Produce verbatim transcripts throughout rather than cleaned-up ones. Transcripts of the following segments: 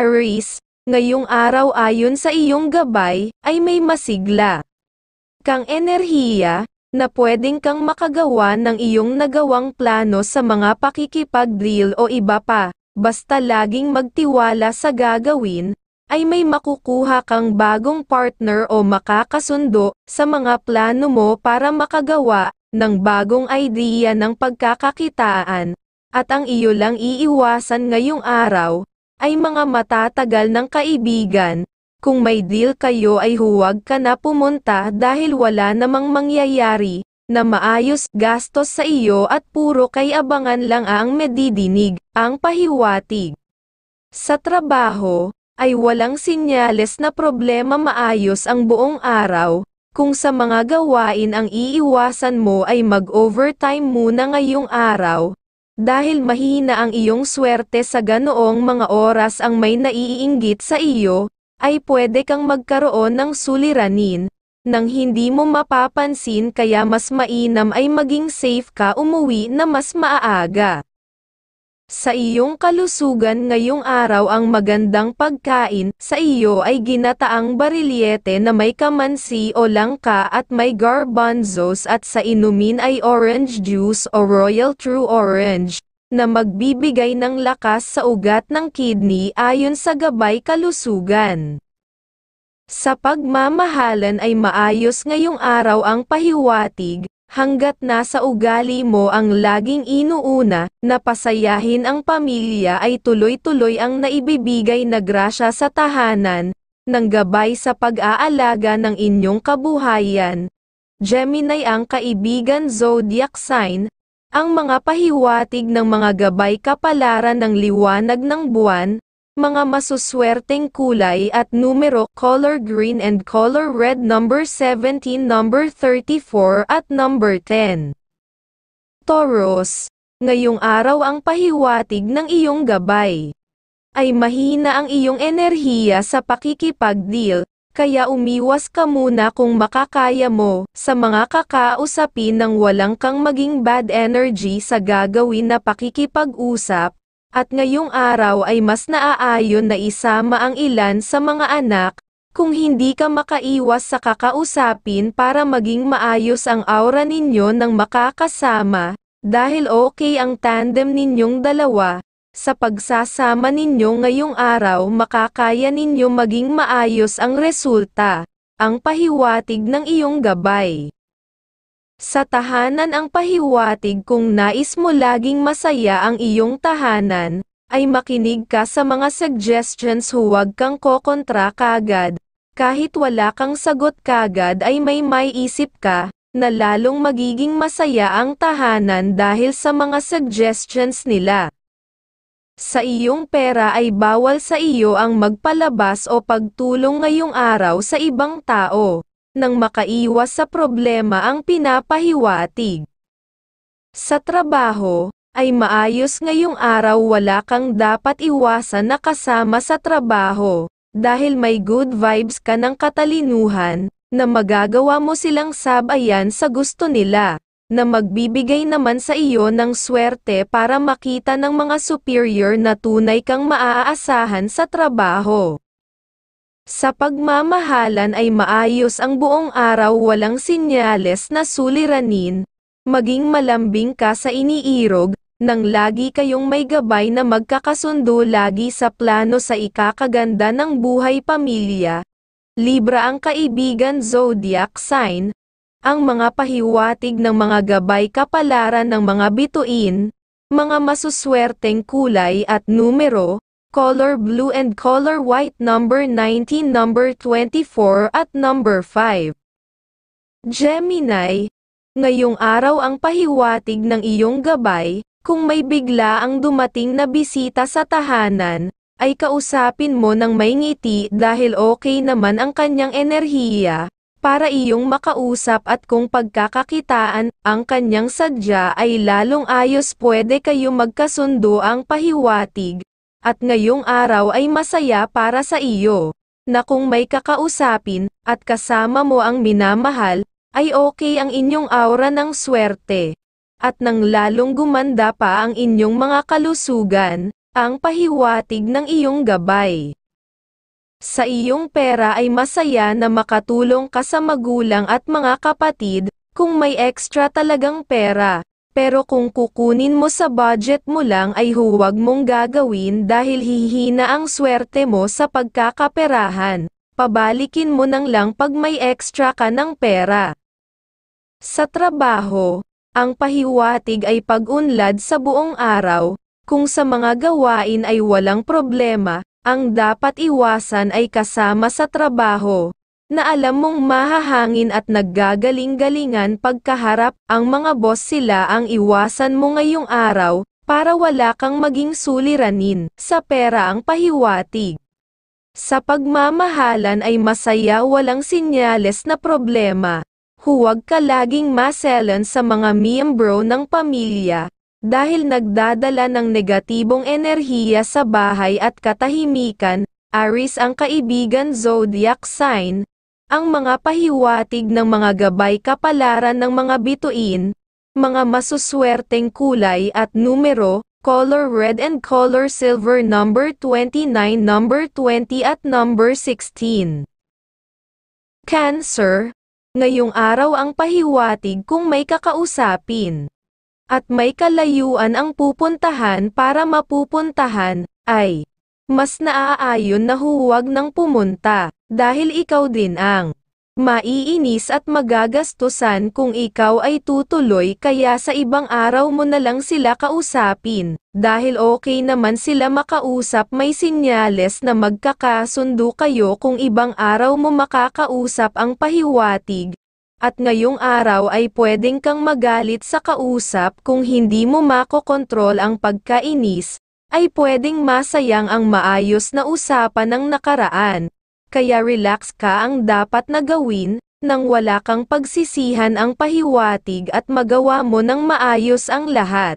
Aries, ngayong araw ayon sa iyong gabay, ay may masigla kang enerhiya, na pwedeng kang makagawa ng iyong nagawang plano sa mga pakikipag-deal o iba pa, basta laging magtiwala sa gagawin, ay may makukuha kang bagong partner o makakasundo sa mga plano mo para makagawa ng bagong idea ng pagkakakitaan, at ang iyo lang iiwasan ngayong araw, ay mga matatagal ng kaibigan. Kung may deal kayo ay huwag ka na pumunta dahil wala namang mangyayari na maayos gastos sa iyo at puro kay abangan lang ang medidinig, ang pahiwatig. Sa trabaho, ay walang sinyales na problema maayos ang buong araw, kung sa mga gawain ang iiwasan mo ay mag-overtime muna ngayong araw, dahil mahina ang iyong swerte sa ganoong mga oras ang may naiinggit sa iyo, ay pwede kang magkaroon ng suliranin, nang hindi mo mapapansin kaya mas mainam ay maging safe ka umuwi na mas maaga. Sa iyong kalusugan ngayong araw ang magandang pagkain sa iyo ay ginataang barilyete na may kamansi o langka at may garbanzos at sa inumin ay orange juice o Royal True Orange, na magbibigay ng lakas sa ugat ng kidney ayon sa gabay kalusugan. Sa pagmamahalan ay maayos ngayong araw ang pahiwatig, hanggat nasa ugali mo ang laging inuuna, na pasayahin ang pamilya ay tuloy-tuloy ang naibibigay na grasya sa tahanan, ng gabay sa pag-aalaga ng inyong kabuhayan. Gemini ang kaibigan zodiac sign, ang mga pahiwatig ng mga gabay kapalaran ng liwanag ng buwan, mga masuswerteng kulay at numero, color green and color red, number seventeen, number thirty-four at number ten. Taurus, ngayong araw ang pahiwatig ng iyong gabay ay mahina ang iyong enerhiya sa pakikipag-deal, kaya umiwas ka muna kung makakaya mo sa mga kakausapin nang walang kang maging bad energy sa gagawin na pakikipag-usap. At ngayong araw ay mas naaayon na isama ang ilan sa mga anak, kung hindi ka makaiwas sa kakausapin para maging maayos ang aura ninyo ng makakasama, dahil okay ang tandem ninyong dalawa, sa pagsasama ninyo ngayong araw makakaya ninyo maging maayos ang resulta, ang pahiwatig ng iyong gabay. Sa tahanan ang pahiwatig kung nais mo laging masaya ang iyong tahanan, ay makinig ka sa mga suggestions, huwag kang kokontra kagad, kahit wala kang sagot kagad ay may maiisip ka, na lalong magiging masaya ang tahanan dahil sa mga suggestions nila. Sa iyong pera ay bawal sa iyo ang magpalabas o pagtulong ngayong araw sa ibang tao, nang makaiwas sa problema ang pinapahiwatig. Sa trabaho, ay maayos ngayong araw, wala kang dapat iwasan na kasama sa trabaho, dahil may good vibes ka ng katalinuhan, na magagawa mo silang sabayan sa gusto nila, na magbibigay naman sa iyo ng swerte para makita ng mga superior na tunay kang maaasahan sa trabaho. Sa pagmamahalan ay maayos ang buong araw, walang sinyales na suliranin, maging malambing ka sa iniirog, nang lagi kayong may gabay na magkakasundo lagi sa plano sa ikakaganda ng buhay pamilya. Libra ang kaibigan zodiac sign, ang mga pahiwatig ng mga gabay kapalaran ng mga bituin, mga masuswerteng kulay at numero, color blue and color white, number nineteen, number twenty-four at number five. Gemini, ngayong araw ang pahiwatig ng iyong gabay, kung may bigla ang dumating na bisita sa tahanan, ay kausapin mo ng may ngiti dahil okay naman ang kanyang enerhiya, para iyong makausap, at kung pagkakakitaan ang kanyang sadya ay lalong ayos, pwede kayo magkasundo ang pahiwatig. At ngayong araw ay masaya para sa iyo, na kung may kakausapin, at kasama mo ang minamahal, ay okay ang inyong aura ng swerte. At nang lalong gumanda pa ang inyong mga kalusugan, ang pahiwatig ng iyong gabay. Sa iyong pera ay masaya na makatulong ka sa magulang at mga kapatid, kung may extra talagang pera. Pero kung kukunin mo sa budget mo lang ay huwag mong gagawin dahil hihina ang swerte mo sa pagkakaperahan. Pabalikin mo nang lang pag may extra ka ng pera. Sa trabaho, ang pahiwatig ay pag-unlad sa buong araw. Kung sa mga gawain ay walang problema, ang dapat iwasan ay kasama sa trabaho, na alam mong mahahangin at naggagaling-galingan pagkaharap, ang mga boss sila ang iwasan mo ngayong araw, para wala kang maging suliranin, sa pera ang pahiwatig. Sa pagmamahalan ay masaya walang sinyales na problema, huwag ka laging maselan sa mga miyembro ng pamilya, dahil nagdadala ng negatibong enerhiya sa bahay at katahimikan. Aries ang kaibigan zodiac sign. Ang mga pahiwatig ng mga gabay kapalaran ng mga bituin, mga masuswerteng kulay at numero, color red and color silver, number twenty-nine, number twenty at number sixteen. Cancer, ngayong araw ang pahiwatig kung may kakausapin at may kalayuan ang pupuntahan para mapupuntahan, ay mas naaayon na huwag nang pumunta, dahil ikaw din ang maiinis at magagastusan kung ikaw ay tutuloy, kaya sa ibang araw mo na lang sila kausapin, dahil okay naman sila makausap. May sinyales na magkakasundo kayo kung ibang araw mo makakausap ang pahiwatig, at ngayong araw ay pwedeng kang magalit sa kausap. Kung hindi mo makokontrol ang pagkainis, ay pwedeng masayang ang maayos na usapan ng nakaraan. Kaya relax ka ang dapat na gawin, nang wala kang pagsisihan ang pahiwatig at magawa mo ng maayos ang lahat.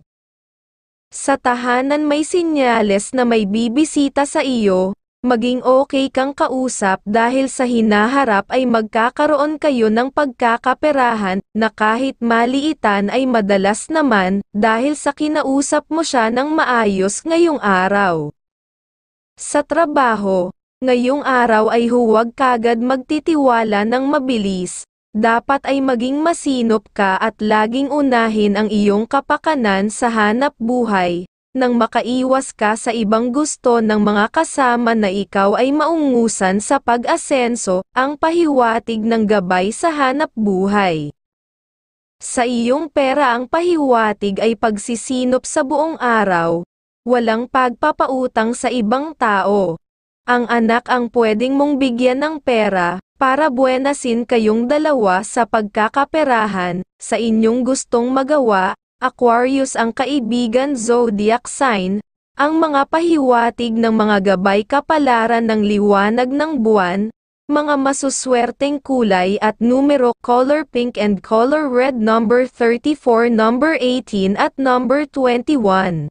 Sa tahanan may sinyales na may bibisita sa iyo, maging okay kang kausap dahil sa hinaharap ay magkakaroon kayo ng pagkakaperahan, na kahit maliitan ay madalas naman, dahil sa kinausap mo siya ng maayos ngayong araw. Sa trabaho, ngayong araw ay huwag kagad magtitiwala ng mabilis, dapat ay maging masinop ka at laging unahin ang iyong kapakanan sa hanap buhay, nang makaiwas ka sa ibang gusto ng mga kasama na ikaw ay maungusan sa pag-asenso, ang pahiwatig ng gabay sa hanap buhay. Sa iyong pera ang pahiwatig ay pagsisinop sa buong araw, walang pagpapautang sa ibang tao. Ang anak ang pwedeng mong bigyan ng pera, para buenasin kayong dalawa sa pagkakaperahan, sa inyong gustong magawa. Aquarius ang kaibigan zodiac sign. Ang mga pahiwatig ng mga gabay kapalaran ng liwanag ng buwan, mga masuswerteng kulay at numero, color pink and color red, number thirty-four, number eighteen at number twenty-one.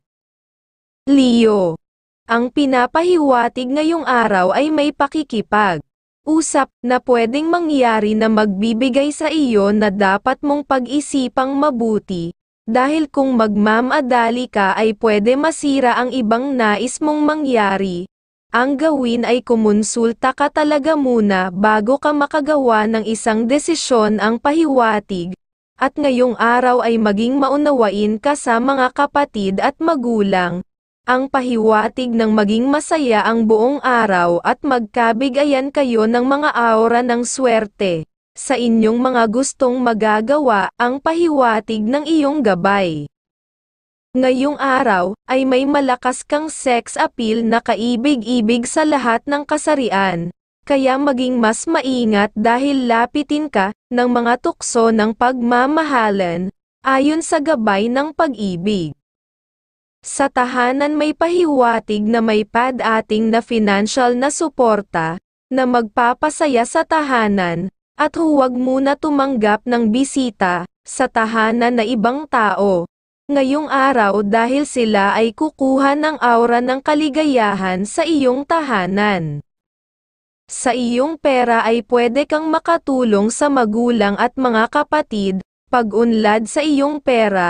Leo, ang pinapahiwatig ngayong araw ay may pakikipag usap na pwedeng mangyari na magbibigay sa iyo na dapat mong pag-isipang mabuti. Dahil kung magmamadali ka ay pwede masira ang ibang nais mong mangyari. Ang gawin ay kumonsulta ka talaga muna bago ka makagawa ng isang desisyon ang pahiwatig. At ngayong araw ay maging maunawain ka sa mga kapatid at magulang. Ang pahiwatig ng maging masaya ang buong araw at magkabigayan kayo ng mga aura ng swerte sa inyong mga gustong magagawa, ang pahiwatig ng iyong gabay. Ngayong araw, ay may malakas kang sex appeal na kaibig-ibig sa lahat ng kasarian, kaya maging mas maingat dahil lapitin ka ng mga tukso ng pagmamahalan, ayon sa gabay ng pag-ibig. Sa tahanan may pahiwatig na may padating na financial na suporta, na magpapasaya sa tahanan, at huwag muna tumanggap ng bisita sa tahanan na ibang tao ngayong araw dahil sila ay kukuha ng aura ng kaligayahan sa iyong tahanan. Sa iyong pera ay pwede kang makatulong sa magulang at mga kapatid. Pag-unlad sa iyong pera,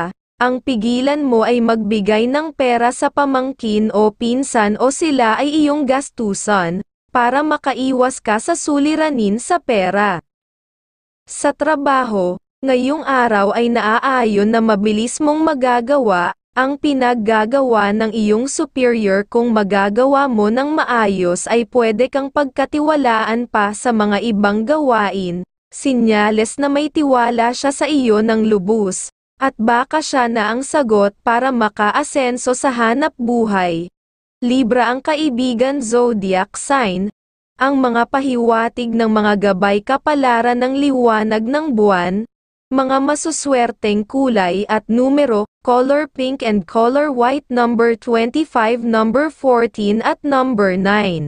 ang pigilan mo ay magbigay ng pera sa pamangkin o pinsan o sila ay iyong gastusan, para makaiwas ka sa suliranin sa pera. Sa trabaho, ngayong araw ay naaayon na mabilis mong magagawa ang pinaggagawa ng iyong superior. Kung magagawa mo ng maayos ay pwede kang pagkatiwalaan pa sa mga ibang gawain, sinyales na may tiwala siya sa iyo ng lubos, at baka siya na ang sagot para makaasenso sa hanap buhay. Libra ang kaibigan zodiac sign. Ang mga pahiwatig ng mga gabay kapalaran ng liwanag ng buwan, mga masuswerteng kulay at numero, color pink and color white, number twenty-five, number fourteen at number nine.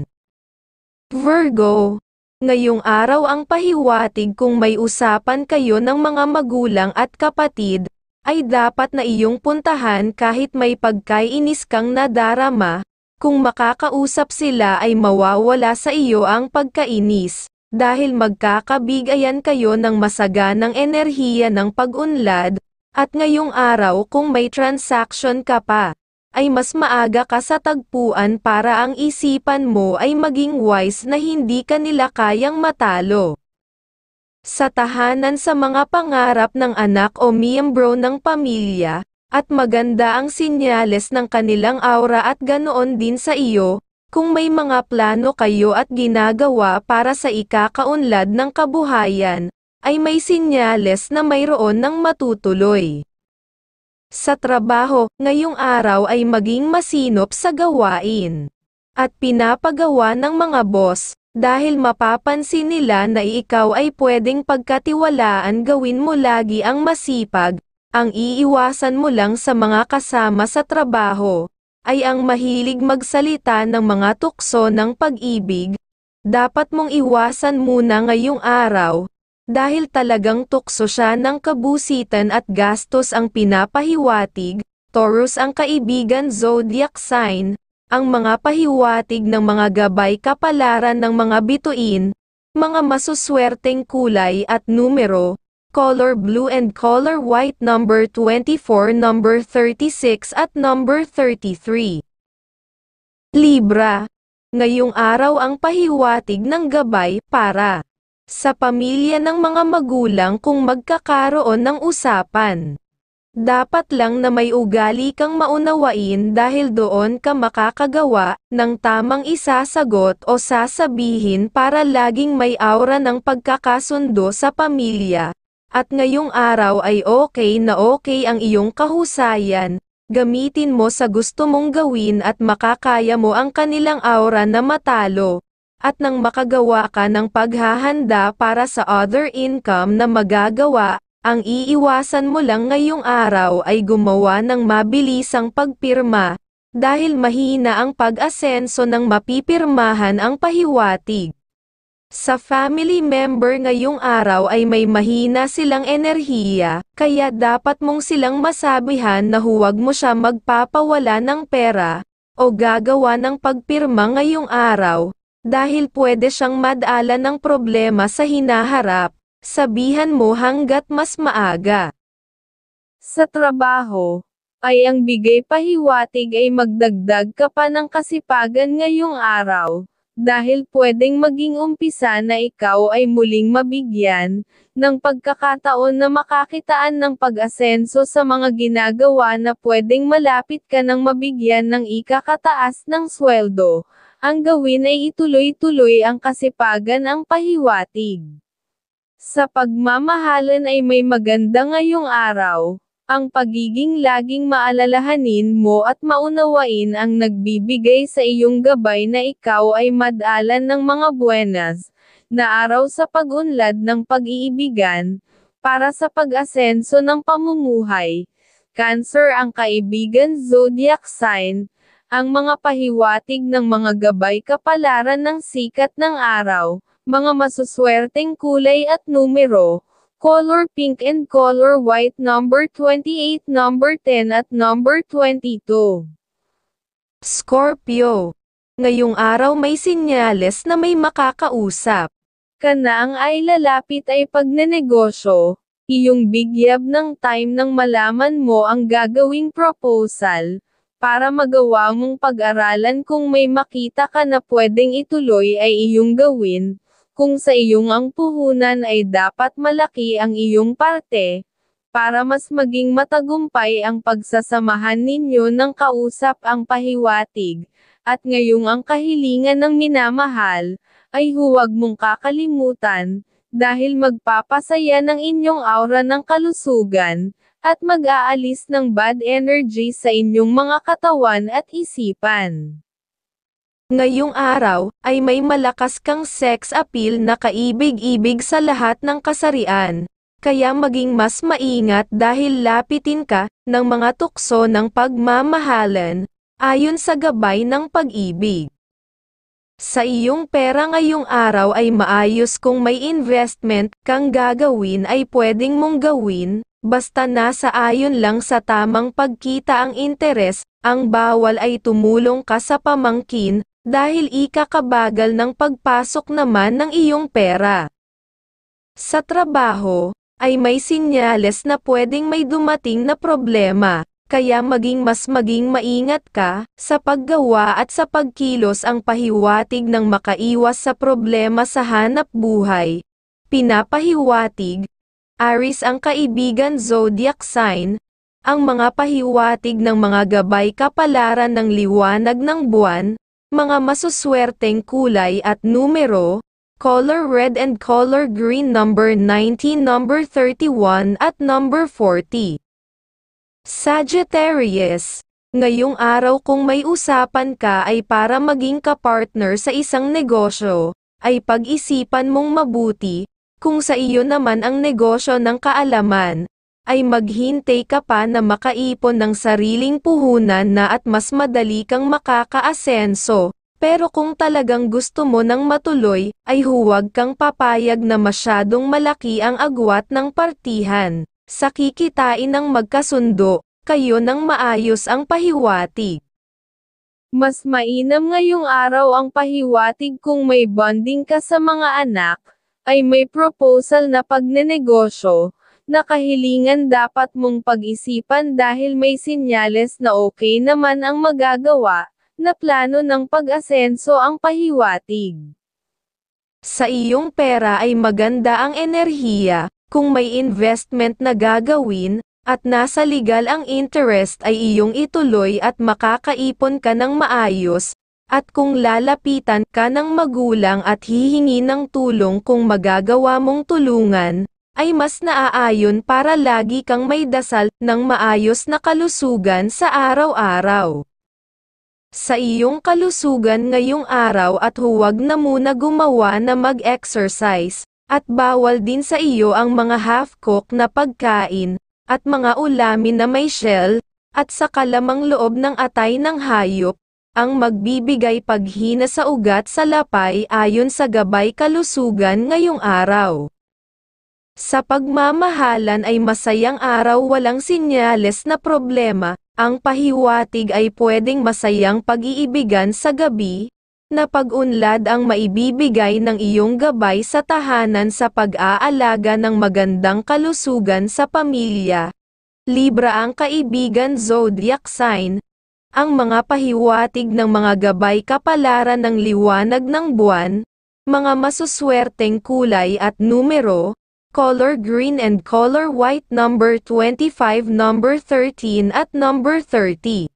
Virgo, ngayong araw ang pahiwatig kung may usapan kayo ng mga magulang at kapatid, ay dapat na iyong puntahan kahit may pagkainis kang nadarama. Kung makakausap sila ay mawawala sa iyo ang pagkainis, dahil magkakabigayan kayo ng masaganang enerhiya ng pag-unlad, at ngayong araw kung may transaction ka pa, ay mas maaga ka sa tagpuan para ang isipan mo ay maging wise na hindi ka nila kayang matalo. Sa tahanan sa mga pangarap ng anak o miyembro ng pamilya, at maganda ang sinyales ng kanilang aura at ganoon din sa iyo, kung may mga plano kayo at ginagawa para sa ikakaunlad ng kabuhayan, ay may sinyales na mayroon ng matutuloy. Sa trabaho, ngayong araw ay maging masinop sa gawain, at pinapagawa ng mga boss, dahil mapapansin nila na ikaw ay pwedeng pagkatiwalaan. Gawin mo lagi ang masipag. Ang iiwasan mo lang sa mga kasama sa trabaho, ay ang mahilig magsalita ng mga tukso ng pag-ibig. Dapat mong iwasan muna ngayong araw, dahil talagang tukso siya ng kabusitan at gastos ang pinapahiwatig. Taurus ang kaibigan zodiac sign. Ang mga pahiwatig ng mga gabay kapalaran ng mga bituin, mga masuswerteng kulay at numero, color blue and color white, number twenty-four, number thirty-six at number thirty-three. Libra, ngayong araw ang pahiwatig ng gabay para sa pamilya ng mga magulang. Kung magkakaroon ng usapan, dapat lang na may ugali kang maunawain, dahil doon ka makakagawa ng tamang isasagot o sasabihin para laging may aura ng pagkakasundo sa pamilya. At ngayong araw ay okay na okay ang iyong kahusayan, gamitin mo sa gusto mong gawin at makakaya mo ang kanilang aura na matalo, at nang makagawa ka ng paghahanda para sa other income na magagawa. Ang iiwasan mo lang ngayong araw ay gumawa ng mabilisang pagpirma, dahil mahina ang pag-asenso ng mapipirmahan ang pahiwatig. Sa family member ngayong araw ay may mahina silang enerhiya, kaya dapat mong silang masabihan na huwag mo siya magpapawala ng pera, o gagawa ng pagpirma ngayong araw, dahil pwede siyang madala ng problema sa hinaharap. Sabihan mo hanggat mas maaga. Sa trabaho, ay ang bigay pahiwatig ay magdagdag ka pa ng kasipagan ngayong araw, dahil pwedeng maging umpisa na ikaw ay muling mabigyan ng pagkakataon na makakitaan ng pag-asenso sa mga ginagawa na pwedeng malapit ka ng mabigyan ng ikakataas ng sweldo. Ang gawin ay ituloy-tuloy ang kasipagan ang pahiwatig. Sa pagmamahalan ay may maganda ngayong araw, ang pagiging laging maalalahanin mo at maunawain ang nagbibigay sa iyong gabay na ikaw ay madalan ng mga buenas, na araw sa pag-unlad ng pag-iibigan, para sa pag-asenso ng pamumuhay. Cancer ang kaibigan zodiac sign. Ang mga pahiwatig ng mga gabay kapalaran ng sikat ng araw, mga masuswerteng kulay at numero, color pink and color white, number twenty-eight, number ten at number twenty-two. Scorpio, ngayong araw may sinyales na may makakausap ka na ang ay lalapit ay pagnenegosyo, iyong bigyab ng time nang malaman mo ang gagawing proposal, para magawa mong pag-aralan kung may makita ka na pwedeng ituloy ay iyong gawin, kung sa iyong ang puhunan ay dapat malaki ang iyong parte, para mas maging matagumpay ang pagsasamahan ninyo ng kausap ang pahiwatig, at ngayong ang kahilingan ng minamahal, ay huwag mong kakalimutan, dahil magpapasaya ng inyong aura ng kalusugan, at mag-aalis ng bad energy sa inyong mga katawan at isipan. Ngayong araw, ay may malakas kang sex appeal na kaibig-ibig sa lahat ng kasarian, kaya maging mas maingat dahil lapitin ka ng mga tukso ng pagmamahalan, ayon sa gabay ng pag-ibig. Sa iyong pera ngayong araw ay maayos kung may investment kang gagawin ay pwedeng mong gawin, basta nasa ayon lang sa tamang pagkita ang interes, ang bawal ay tumulong ka sa pamangkin, dahil ikakabagal ng pagpasok naman ng iyong pera. Sa trabaho, ay may sinyales na pwedeng may dumating na problema. Kaya maging mas maging maingat ka, sa paggawa at sa pagkilos ang pahiwatig ng makaiwas sa problema sa hanap buhay. Pinapahiwatig, Aries ang kaibigan zodiac sign, ang mga pahiwatig ng mga gabay kapalaran ng liwanag ng buwan, mga masuswerteng kulay at numero, color red and color green number nineteen, number thirty-one at number forty. Sagittarius, ngayong araw kung may usapan ka ay para maging kapartner sa isang negosyo, ay pag-isipan mong mabuti, kung sa iyo naman ang negosyo ng kaalaman, ay maghintay ka pa na makaipon ng sariling puhunan na at mas madali kang makakaasenso, pero kung talagang gusto mo ng matuloy, ay huwag kang papayag na masyadong malaki ang agwat ng partihan. Sa kikitain ng magkasundo, kayo ng maayos ang pahiwatig. Mas mainam ngayong araw ang pahiwatig kung may bonding ka sa mga anak, ay may proposal na pagnenegosyo, na kahilingan dapat mong pag-isipan dahil may sinyales na okay naman ang magagawa, na plano ng pag-asenso ang pahiwatig. Sa iyong pera ay maganda ang enerhiya. Kung may investment na gagawin, at nasa legal ang interest ay iyong ituloy at makakaipon ka ng maayos, at kung lalapitan ka ng magulang at hihingi ng tulong kung magagawa mong tulungan, ay mas naaayon para lagi kang may dasal ng maayos na kalusugan sa araw-araw. Sa iyong kalusugan ngayong araw at huwag na muna gumawa na mag-exercise. At bawal din sa iyo ang mga half-cook na pagkain, at mga ulamin na may shell, at sa kalamang loob ng atay ng hayop, ang magbibigay paghina sa ugat sa lapay ayon sa gabay kalusugan ngayong araw. Sa pagmamahalan ay masayang araw walang sinyales na problema, ang pahiwatig ay pwedeng masayang pag-iibigan sa gabi, na pag-unlad ang maibibigay ng iyong gabay sa tahanan sa pag-aalaga ng magandang kalusugan sa pamilya. Libra ang kaibigan zodiac sign, ang mga pahiwatig ng mga gabay kapalaran ng liwanag ng buwan, mga masuswerteng kulay at numero, color green and color white number twenty-five, number thirteen at number thirty.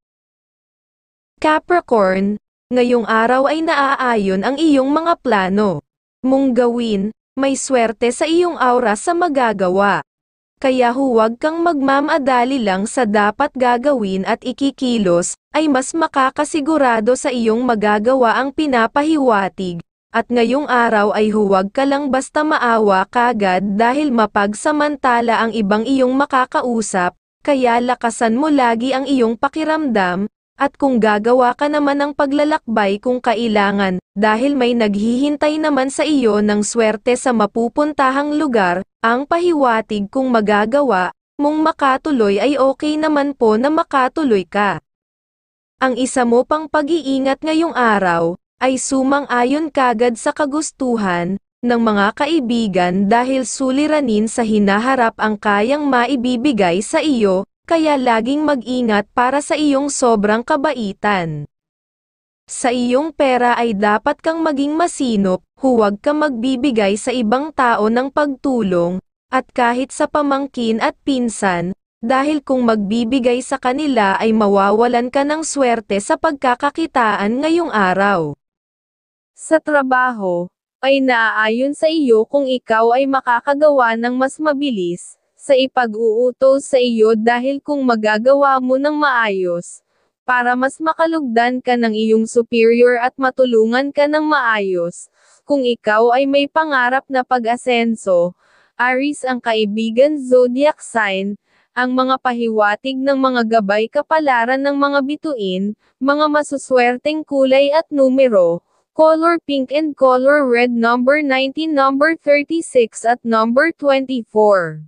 Capricorn, ngayong araw ay naaayon ang iyong mga plano mong gawin, may swerte sa iyong aura sa magagawa. Kaya huwag kang magmamadali lang sa dapat gagawin at ikikilos, ay mas makakasigurado sa iyong magagawa ang pinapahiwatig. At ngayong araw ay huwag ka lang basta maawa kagad dahil mapagsamantala ang ibang iyong makakausap, kaya lakasan mo lagi ang iyong pakiramdam. At kung gagawa ka naman ng paglalakbay kung kailangan, dahil may naghihintay naman sa iyo ng swerte sa mapupuntahang lugar, ang pahiwatig kung magagawa mong makatuloy ay okay naman po na makatuloy ka. Ang isa mo pang pag-iingat ngayong araw, ay sumang-ayon kagad sa kagustuhan, ng mga kaibigan dahil suliranin sa hinaharap ang kayang maibibigay sa iyo, kaya laging mag-ingat para sa iyong sobrang kabaitan. Sa iyong pera ay dapat kang maging masinop, huwag ka magbibigay sa ibang tao ng pagtulong, at kahit sa pamangkin at pinsan, dahil kung magbibigay sa kanila ay mawawalan ka ng swerte sa pagkakakitaan ngayong araw. Sa trabaho, ay naaayon sa iyo kung ikaw ay makakagawa ng mas mabilis, sa ipag-uutos sa iyo dahil kung magagawa mo ng maayos, para mas makalugdan ka ng iyong superior at matulungan ka ng maayos, kung ikaw ay may pangarap na pag-asenso, Aries ang kaibigan zodiac sign, ang mga pahiwatig ng mga gabay kapalaran ng mga bituin, mga masuswerteng kulay at numero, color pink and color red number nineteen, number thirty-six at number twenty-four.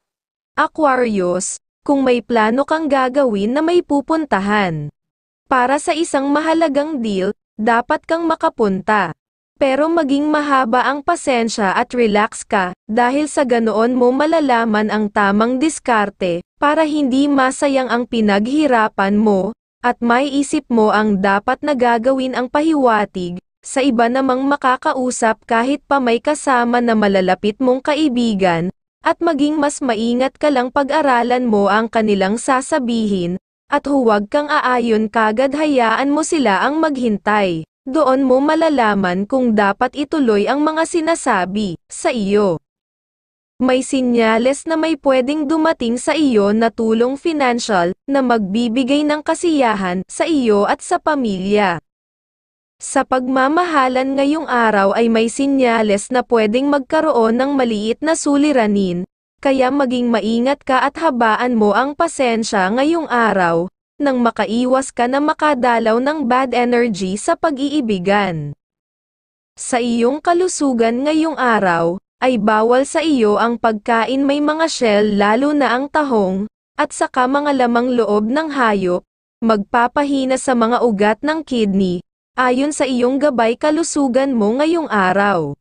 Aquarius, kung may plano kang gagawin na may pupuntahan para sa isang mahalagang deal, dapat kang makapunta. Pero maging mahaba ang pasensya at relax ka, dahil sa ganoon mo malalaman ang tamang diskarte, para hindi masayang ang pinaghirapan mo, at maiisip mo ang dapat na gagawin ang pahiwatig, sa iba namang makakausap kahit pa may kasama na malalapit mong kaibigan, at maging mas maingat ka lang pag-aralan mo ang kanilang sasabihin, at huwag kang aayon kagad, hayaan mo sila ang maghintay. Doon mo malalaman kung dapat ituloy ang mga sinasabi sa iyo. May sinyales na may pwedeng dumating sa iyo na tulong financial na magbibigay ng kasiyahan sa iyo at sa pamilya. Sa pagmamahalan ngayong araw ay may sinyales na pwedeng magkaroon ng maliit na suliranin, kaya maging maingat ka at habaan mo ang pasensya ngayong araw, nang makaiwas ka na makadalaw ng bad energy sa pag-iibigan. Sa iyong kalusugan ngayong araw, ay bawal sa iyo ang pagkain may mga shell lalo na ang tahong, at saka mga lamang loob ng hayop, magpapahina sa mga ugat ng kidney, ayon sa iyong gabay kalusugan mo ngayong araw.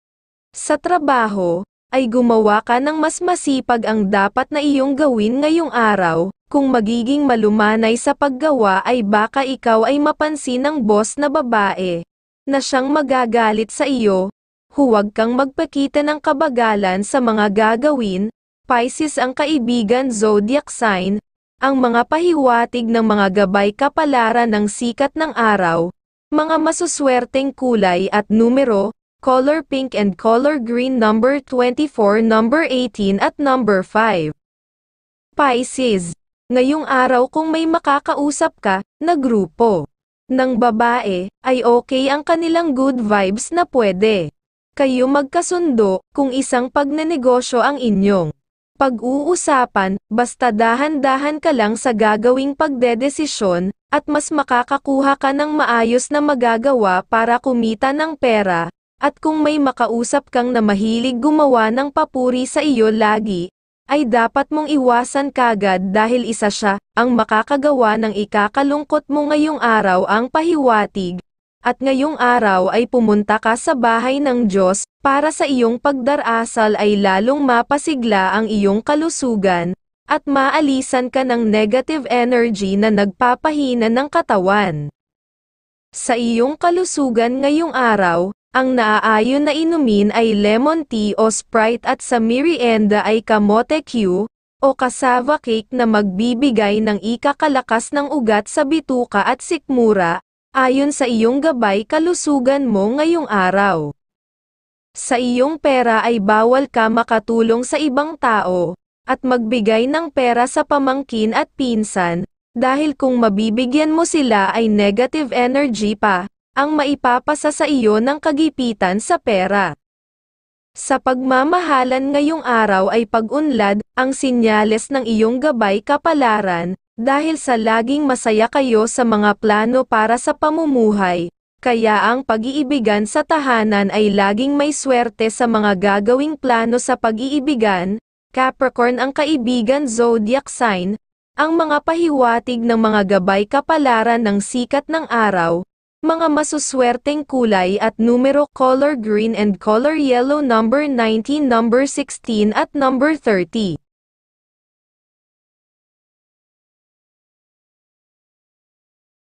Sa trabaho, ay gumawa ka ng mas masipag ang dapat na iyong gawin ngayong araw, kung magiging malumanay sa paggawa ay baka ikaw ay mapansin ng boss na babae, na siyang magagalit sa iyo, huwag kang magpakita ng kabagalan sa mga gagawin, Pisces ang kaibigan zodiac sign, ang mga pahiwatig ng mga gabay kapalaran ng sikat ng araw, mga masuswerteng kulay at numero, color pink and color green number twenty-four, number eighteen at number five. Pisces, ngayong araw kung may makakausap ka na grupo ng babae, ay okay ang kanilang good vibes na pwede kayo magkasundo kung isang pagnenegosyo ang inyong pag-uusapan, basta dahan-dahan ka lang sa gagawing pagdedesisyon, at mas makakakuha ka ng maayos na magagawa para kumita ng pera, at kung may makausap kang na mahilig gumawa ng papuri sa iyo lagi, ay dapat mong iwasan kagad dahil isa siya, ang makakagawa ng ikakalungkot mo ngayong araw ang pahiwatig, at ngayong araw ay pumunta ka sa bahay ng Diyos, para sa iyong pagdarasal ay lalong mapasigla ang iyong kalusugan, at maalisan ka ng negative energy na nagpapahina ng katawan. Sa iyong kalusugan ngayong araw, ang naaayon na inumin ay lemon tea o Sprite at sa merienda ay kamote Q, o cassava cake na magbibigay ng ikakalakas ng ugat sa bituka at sikmura, ayon sa iyong gabay kalusugan mo ngayong araw. Sa iyong pera ay bawal ka makatulong sa ibang tao, at magbigay ng pera sa pamangkin at pinsan, dahil kung mabibigyan mo sila ay negative energy pa, ang maipapasa sa iyo ng kagipitan sa pera. Sa pagmamahalan ngayong araw ay pag-unlad, ang sinyales ng iyong gabay kapalaran, dahil sa laging masaya kayo sa mga plano para sa pamumuhay, kaya ang pag-iibigan sa tahanan ay laging may swerte sa mga gagawing plano sa pag-iibigan. Capricorn ang kaibigan zodiac sign, ang mga pahiwatig ng mga gabay kapalaran ng sikat ng araw, Mga masuswerteng kulay at numero: color green and color yellow, number nineteen, number sixteen at number thirty.